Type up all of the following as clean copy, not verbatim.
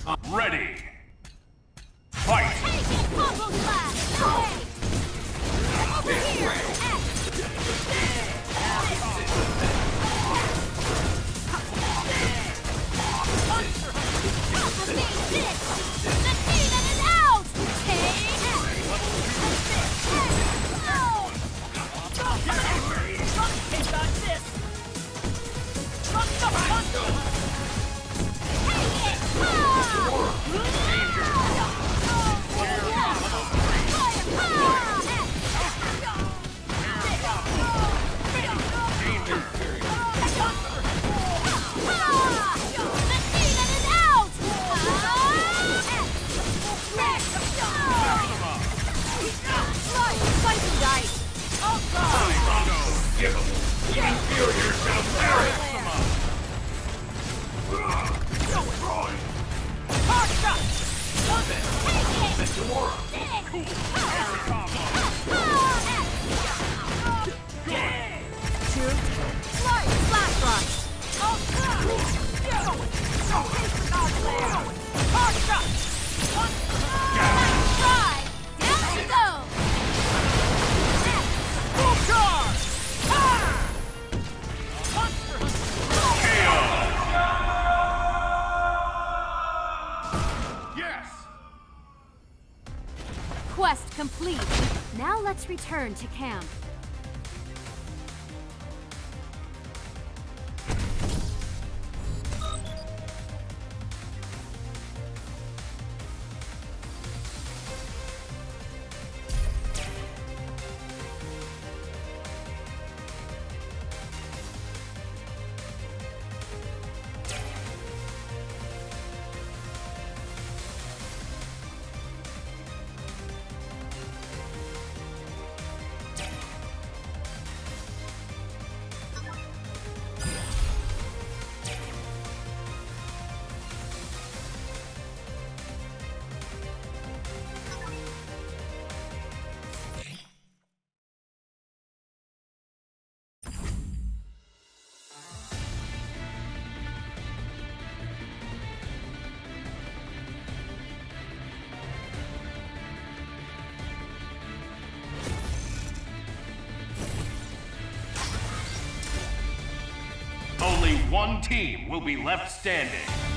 Ready. Fight. Combo blast. Over here. The demon is out. Quest complete. Now let's return to camp. Only one team will be left standing.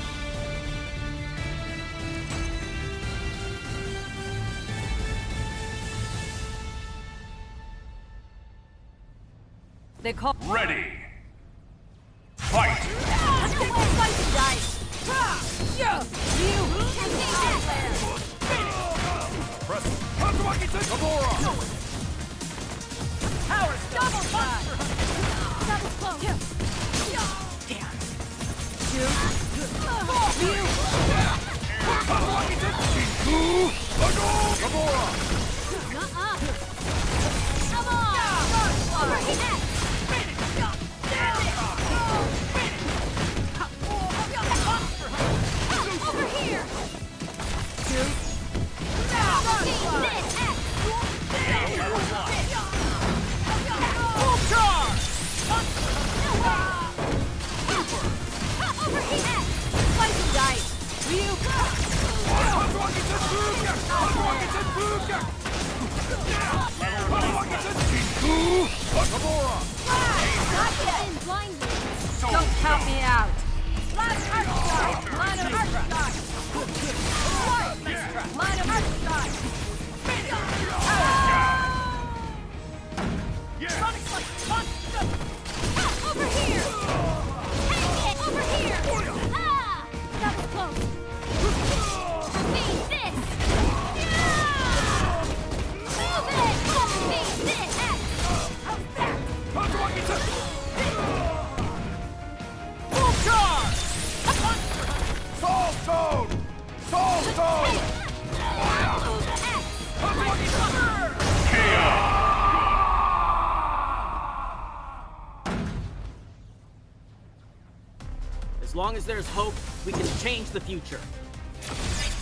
They call Ready. Fight. Power double punch. That was close. Damn. Come on. Over here. Over here. Don't count me out. Line of Archstar! Line of Archstar! Line of Archstar! Over here! Take it! Over here! Ah! That was close! Beat this! Move it! Beat this! How's that? As long as there's hope, we can change the future.